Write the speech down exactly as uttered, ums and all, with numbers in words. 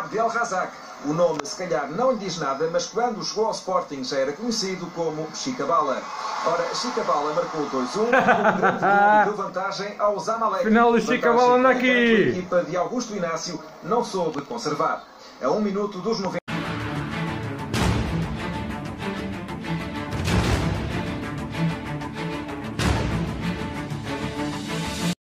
Abdel Razak. O nome se calhar não lhe diz nada, mas quando chegou ao Sporting já era conhecido como Chicabala. Ora, Chicabala marcou dois a um, com um grande gol e deu vantagem ao Zamalek. Final do Chicabala anda aqui. A equipa de Augusto Inácio não soube conservar. A um minuto dos noventa.